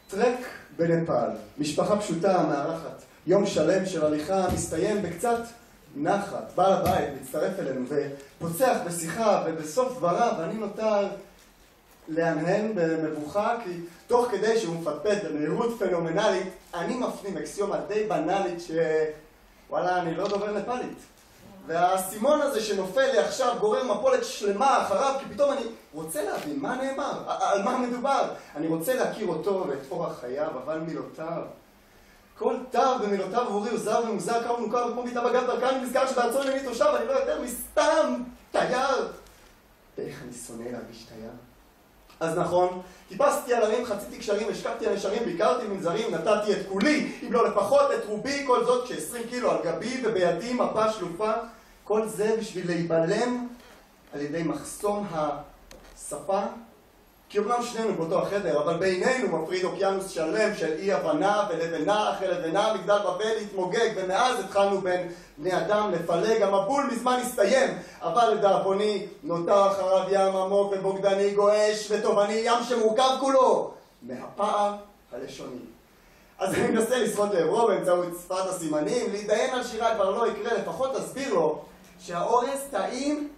טרק בנפאל, משפחה פשוטה, מארחת. יום שלם של הליכה מסתיים בקצת נחת. בעל הבית מצטרף אלינו ופוצח בשיחה, ובסוף דבריו אני נותר להנהן במבוכה, כי תוך כדי שהוא מפטפט במהירות פנומנלית, אני מפנים אקסיומה די בנאלית שוואלה, אני לא דובר נפאלית. והסימון הזה שנופל לי עכשיו גורם מפולת שלמה אחריו, כי פתאום אני רוצה להבין מה נאמר, על מה מדובר. אני רוצה להכיר אותו ואת אורח חייו, אבל מילותיו. כל תו במילותיו עבורי הוא זר ומוזר, קר ומנוכר, וכמו ביטה בגב דרכה, אני נזכר שבארצו אני תושב, אני לא יותר מסתם תייר. ואיך אני שונא להרגיש תייר. אז נכון, טיפסתי על הרים, חציתי קשרים, השקפתי על נשרים, ביקרתי מנזרים, נתתי את כולי, אם לא לפחות את רובי, כל זאת כ-20 קילו על גבי ובידי מפה שלופה. כל זה בשביל להיבלם על ידי מחסום השפה, כי אומנם שנינו באותו החדר, אבל בינינו מפריד אוקיינוס שלם של אי הבנה, ולבנה אחרי לבנה מגדל בבל להתמוגג, ומאז התחלנו בין בני אדם לפלג. המבול מזמן הסתיים, אבל לדאבוני נותר אחריו ים עמוק ובוגדני, גועש וטובעני, ים שמורכב כולו מהפער הלשוני. אז אני מנסה לשחות לעברו באמצעות שפת הסימנים, להתדיין על שירה כבר לא יקרה, לפחות תסביר לו שהאורז טעים,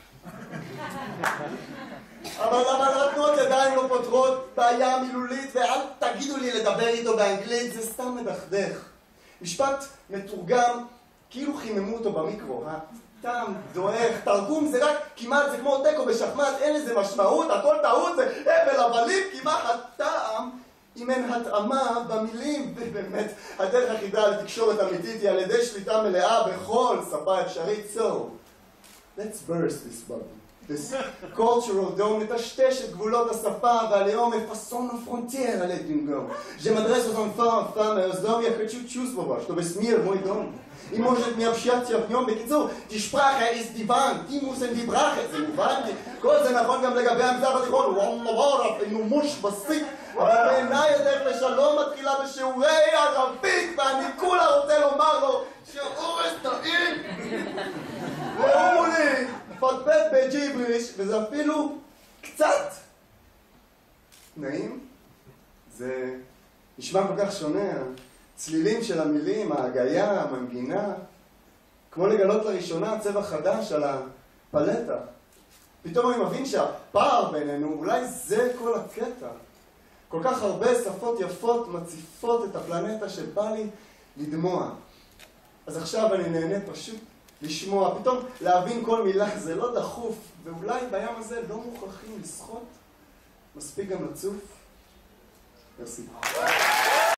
אבל התנועות ידיים לא פותרות בעיה מילולית, ואל תגידו לי לדבר איתו באנגלית, זה סתם מדכדך. משפט מתורגם כאילו חיממו אותו במיקרו, הטעם דועך, תרגום זה רק כמעט, זה כמו טקו בשחמט, אין לזה משמעות, הכל טעות, זה הבל הבלים, כמעט הטעם אם אין התאמה במילים. ובאמת הדרך היחידה לתקשורת אמיתית היא על ידי שליטה מלאה בכל שפה אפשרית. So, let's burst this bubble. This cultural dome מטשטש את גבולות השפה והלאום et façon nos frontières à l'aide d'une gomme. Je m'adresse aux enfants, femmes et aux hommes, я хочу чувствовать, что весь мир мой дом. И может не общаться в нем. בקיצור, die Sprache ist die Wand, die müssen die Brache, זה מובן? כל זה נכון גם לגבי המזרח התיכון, אינו מוש בסיק, אבל בעיניי הדרך לשלום מתחילה בשיעורי ערבית, ואני כולה רוצה לומר לו שאורז טעים. והוא מולי פטפט בג'יבריש, וזה אפילו קצת נעים. זה נשמע כל כך שונה, הצלילים של המילים, ההגייה, המנגינה, כמו לגלות לראשונה צבע חדש על הפלטה. פתאום אני מבין שהפער בינינו, אולי זה כל הקטע. כל כך הרבה שפות יפות מציפות את הפלנטה שבא לי לדמוע. אז עכשיו אני נהנה פשוט לשמוע, פתאום להבין כל מילה, זה לא דחוף, ואולי בים הזה לא מוכרחים לשחות, מספיק גם לצוף. יוסי.